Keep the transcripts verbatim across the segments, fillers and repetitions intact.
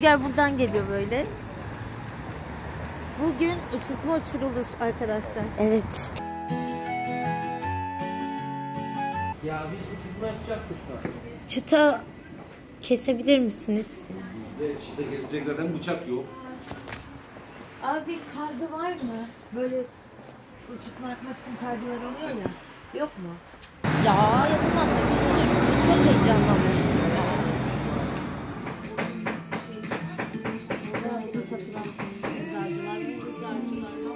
Gel buradan geliyor böyle. Bugün uçurtma uçurulur arkadaşlar. Evet. Ya biz uçurtma yapacaktık da. Çıta kesebilir misiniz? Bizde çıta kesecek zaten bıçak yok. Abi kargı var mı? Böyle uçurtma yapmak için kargılar oluyor ya. Yok mu? Ya yapamaz. Çok heyecanlanmıştım. Burada satılan eczacılar ve eczacılardan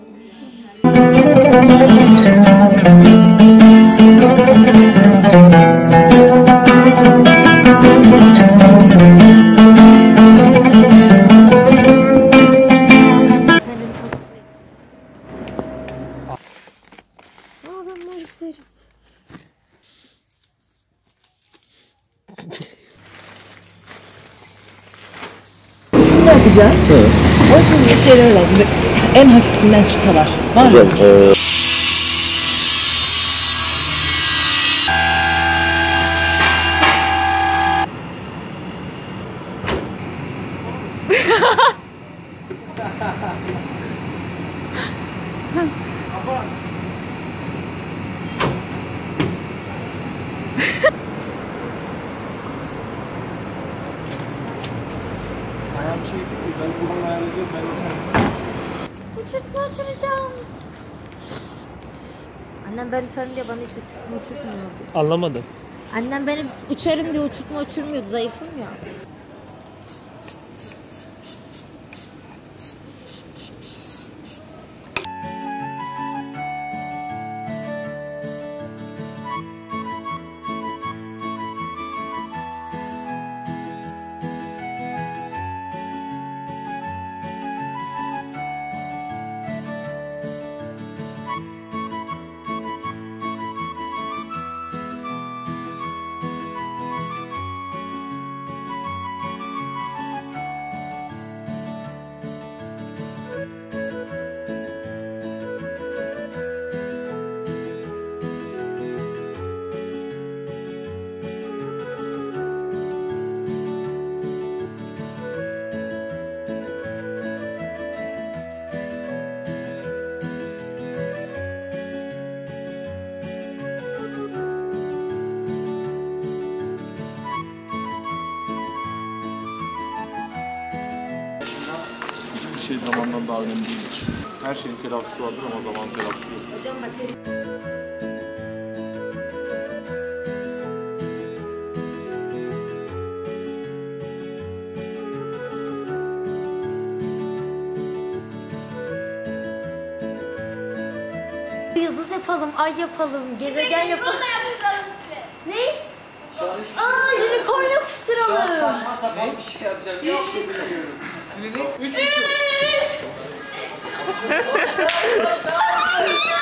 Ne yapacağız? Evet. Onun için bir şeyler lazım. En hafifinden çıtalar. Var mı? Ee... Ayağım şey değil, ben buradan hayal ediyorum, ben uçurtma. uçurtma uçuracağım. Annem ben uçarım diye bana hiç uçurtma uçurtmuyordu. Anlamadım. Annem benim uçarım diye uçurtma uçurmuyordu, zayıfım ya. Hiçbir şey zamandan daha önemli değildir. Her şeyin telafisi vardır ama zaman telafisi yok. Hocam bateri... Yıldız yapalım, ay yapalım, gezegen yapalım. Ne? Aa, unicorn yapıştıralım. Saçma sapan bir şey yapacağım. Yok şey bilmiyorum. Silelim. Üç, üç.